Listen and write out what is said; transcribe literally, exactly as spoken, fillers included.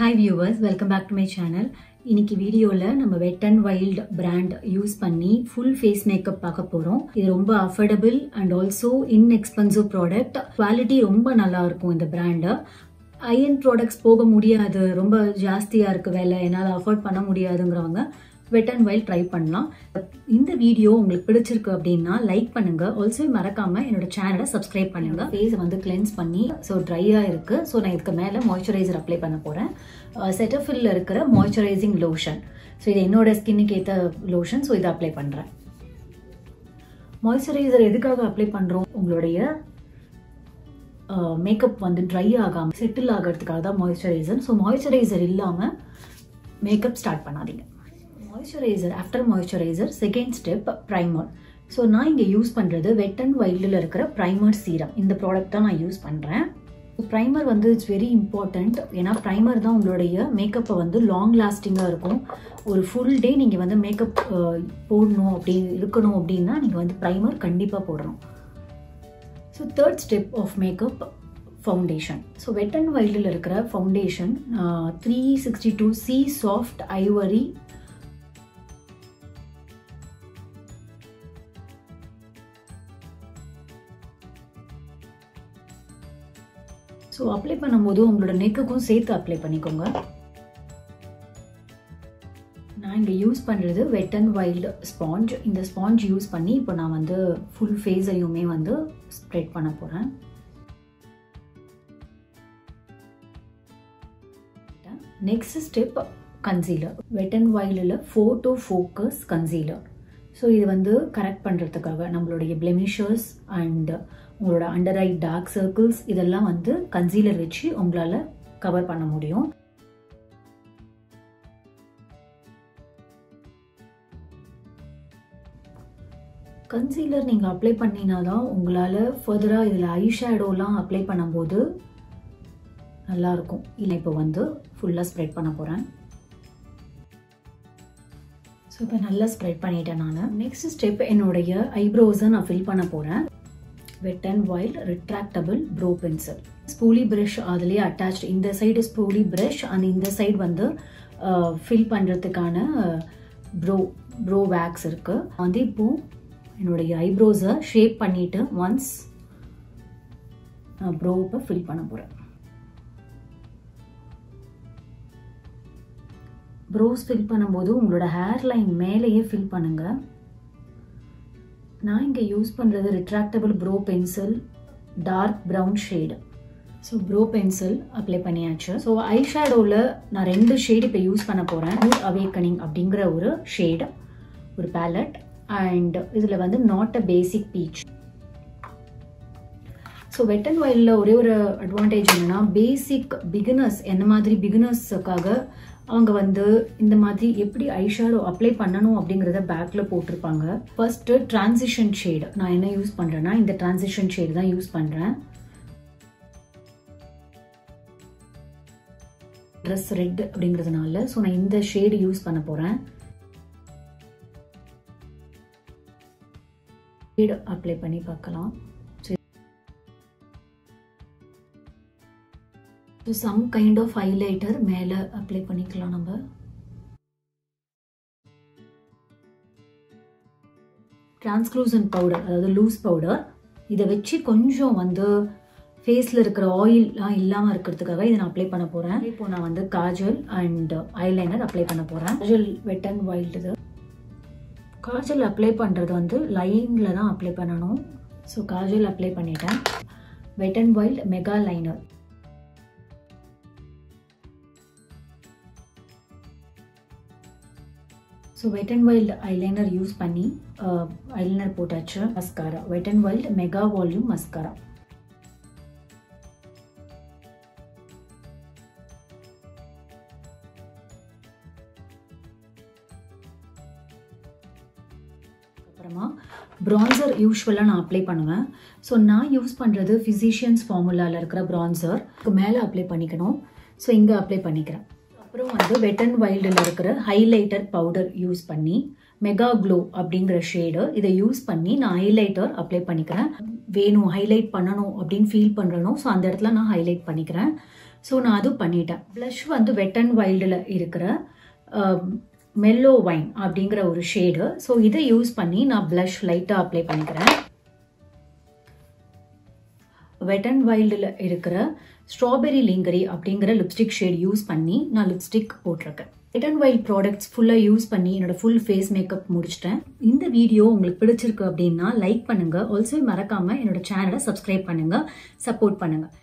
Hi viewers, welcome back to my channel. இன்னைக்கு வீடியோல நம்ம Wet n Wild brand use பண்ணி full face makeup பார்க்க போறோம். இது ரொம்ப affordable and also inexpensive product. Quality ரொம்ப நல்லா இருக்கும் இந்த brand. high-end products போக முடியாது, ரொம்ப ஜாஸ்தியா இருக்கு விலை, என்னால அஃபோர்ட் பண்ண முடியாதுங்கறவங்க Wet n Wild ட்ரை பண்ணலாம். இந்த வீடியோ உங்களுக்கு பிடிச்சிருக்கு அப்படினா லைக் பண்ணுங்க. ஆல்சோ மறக்காம என்னோட சேனலை சப்ஸ்கிரைப் பண்ணுங்க. ஃபேஸ் வந்து கிளென்ஸ் பண்ணி சோ ட்ரையா இருக்கு. சோ நான் இதுக்கு மேல மாய்ஸ்சரைசர் அப்ளை பண்ண போறேன். செட்டஃபில்ல இருக்கிற மாய்ஸ்சரைசிங் லோஷன். சோ இது என்னோட ஸ்கின்னுக்கு ஏத்த லோஷன். சோ இத அப்ளை பண்றேன். மாய்ஸ்சரைசர் எதுக்காக அப்ளை பண்றோம்? உங்களுடைய மேக்கப் வந்து ட்ரை ஆகாம செட்டில் ஆகிறதுக்காக தான் மாய்ஸ்சரைசர். சோ மாய்ஸ்சரைசர் இல்லாம மேக்கப் ஸ்டார்ட் பண்ணாதீங்க. Moisturiser after moisturiser second step primer. So நான் இங்கே யூஸ் பண்ணுறது Wet n Wildல இருக்கிற பிரைமர் சீரம். இந்த ப்ராடக்ட் தான் நான் யூஸ் பண்ணுறேன். பிரைமர் வந்து இட்ஸ் வெரி இம்பார்ட்டண்ட். ஏன்னா பிரைமர் தான் உங்களுடைய மேக்கப்பை வந்து லாங் லாஸ்டிங்காக இருக்கும். ஒரு ஃபுல் டே நீங்கள் வந்து மேக்கப் போடணும் அப்படி இருக்கணும் அப்படின்னா நீங்கள் வந்து பிரைமர் கண்டிப்பாக போடணும். So third step of makeup foundation. So Wet n Wildல இருக்கிற foundation three sixty two C soft ivory so apply பண்ணும்போது உங்களோட நெக்குக்கும் சேர்த்து அப்ளை பண்ணிக்கோங்க. நான் இங்கே யூஸ் பண்ணுறது Wet n Wild ஸ்பாஞ்ச். இந்த ஸ்பாஞ்ச் யூஸ் பண்ணி இப்போ நான் வந்து ஃபுல் ஃபேஸையுமே வந்து ஸ்ப்ரெட் பண்ண போகிறேன். Next step concealer. Wet n Wildல ஃபோட்டோ ஃபோக்கஸ் கன்சீலர். ஸோ இது வந்து கரெக்ட் பண்ணுறதுக்காக நம்மளுடைய பிளெமிஷர்ஸ் அண்ட் உங்களோட அண்டர் ஐ டார்க் சர்க்கிள்ஸ் இதெல்லாம் வந்து கன்சீலர் வச்சு உங்களால் கவர் பண்ண முடியும். கன்சீலர் நீங்கள் அப்ளை பண்ணினாதான் உங்களால் ஃபர்தராக இதில் ஐ ஷேடோலாம் அப்ளை பண்ணும்போது நல்லாயிருக்கும். இல்லை இப்போ வந்து ஃபுல்லாக ஸ்ப்ரெட் பண்ண போகிறேன். ஸோ இப்போ நல்லா ஸ்ப்ரெட் பண்ணிட்டேன் நான். நெக்ஸ்ட் ஸ்டெப் என்னுடைய ஐப்ரோஸை நான் ஃபில் பண்ண போகிறேன். Wet n Wild retractable brow pencil. Spoolie brush அதுலேயே அட்டாச்ட். இந்த சைடு ஸ்பூலி பிரஷ் அண்ட் இந்த சைடு வந்து ஃபில் பண்ணுறதுக்கான ப்ரோ ப்ரோ வேக்ஸ் இருக்கு. வந்து இப்போ என்னுடைய ஐப்ரோஸை ஷேப் பண்ணிட்டு ஒன்ஸ் நான் ப்ரோவை ஃபில் பண்ண போகிறேன். ப்ரோஸ் ஃபில் பண்ணும்போது உங்களோட ஹேர் லைன் மேலேயே ஃபில் பண்ணுங்க. நான் இங்கே யூஸ் பண்ணுறது retractable brow pencil dark brown shade. So brow pencil apply பண்ணியாச்சு. ஸோ ஐ ஷேடோவில் நான் ரெண்டு ஷேடு இப்போ யூஸ் பண்ண போகிறேன். மூட் அவேக்கனிங் அப்படிங்கிற ஒரு ஷேடு, ஒரு பேலட், அண்ட் இதில் வந்து not a basic peach. So Wet n Wildல ஒரே ஒரு அட்வான்டேஜ் என்னன்னா பேசிக் பிகினர்ஸ், என்ன மாதிரி பிகினர்ஸுக்காக அவங்க வந்து இந்த மாதிரி எப்படி ஐஷேடோ அப்ளை பண்ணணும் அப்படிங்கிறத பேக்ல போட்டிருப்பாங்க. ஃபர்ஸ்ட் டிரான்சிஷன் ஷேடு நான் என்ன யூஸ் பண்றேன்னா இந்த டிரான்சிஷன் ஷேடு தான் யூஸ் பண்றேன். ட்ரெஸ் ரெட் அப்படிங்கிறதுனால ஸோ நான் இந்த ஷேடு யூஸ் பண்ண போறேன். ஷேடு அப்ளை பண்ணி பார்க்கலாம். So some kind of highlighter மேலே அப்ளை பண்ணிக்கலாம். நம்ம டிரான்ஸ்க்ளூசன்ட் பவுடர், அதாவது லூஸ் பவுடர், இதை வச்சு கொஞ்சம் வந்து ஃபேஸில் இருக்கிற ஆயில்லாம் இல்லாமல் இருக்கிறதுக்காக இதை நான் அப்ளை பண்ண போகிறேன். இப்போ நான் வந்து காஜல் அண்ட் ஐலைனர் அப்ளை பண்ண போகிறேன். Kajal Wet n Wild. இது காஜல் அப்ளை பண்ணுறது வந்து லைனில் தான் அப்ளை பண்ணணும். ஸோ காஜல் அப்ளை பண்ணிட்டேன். Wet n Wild mega liner. So Wet n Wild eyeliner use பண்ணி ஐலைனர் போட்டாச்சு. Mascara Wet n Wild mega volume mascara. அப்புறமா பிரான்சர் யூஸ்வலாக நான் அப்ளை பண்ணுவேன். ஸோ நான் யூஸ் பண்ணுறது ஃபிசிஷியன்ஸ் ஃபார்முலாவில் இருக்கிற பிரான்சர் மேலே அப்ளை பண்ணிக்கணும். ஸோ இங்கே அப்ளை பண்ணிக்கிறேன். அப்புறம் வந்து Wet n Wildல இருக்கிற ஹைலைட்டர் பவுடர் யூஸ் பண்ணி மெகா க்ளோ அப்படிங்கிற ஷேடு இதை யூஸ் பண்ணி நான் ஹைலைட்டர் அப்ளை பண்ணிக்கிறேன். வேணும் ஹைலைட் பண்ணணும் அப்படின்னு ஃபீல் பண்ணுறனோ ஸோ அந்த இடத்துல நான் ஹைலைட் பண்ணிக்கிறேன். ஸோ நான் அது பண்ணிட்டேன். ப்ளஷ் வந்து வெட் அண்ட் வைல்டில் இருக்கிற மெல்லோ வைன் அப்படிங்கிற ஒரு ஷேடு. ஸோ இதை யூஸ் பண்ணி நான் ப்ளஷ் லைட்டாக அப்ளை பண்ணிக்கிறேன். வெட் அண்ட் வைல்டில் இருக்கிற ஸ்ட்ராபெரி லிங்கரி அப்படிங்கிற லிப்ஸ்டிக் ஷேட் யூஸ் பண்ணி நான் லிப்ஸ்டிக் போட்டிருக்கேன். வெட் அண்ட் வைல்ட் ப்ராடக்ட்ஸ் ஃபுல்லாக யூஸ் பண்ணி என்னோட ஃபுல் ஃபேஸ் மேக்கப் முடிச்சிட்டேன். இந்த வீடியோ உங்களுக்கு பிடிச்சிருக்கு அப்படின்னா லைக் பண்ணுங்க. ஆல்சோ மறக்காம என்னோட சேனலை சப்ஸ்கிரைப் பண்ணுங்க, சப்போர்ட் பண்ணுங்க.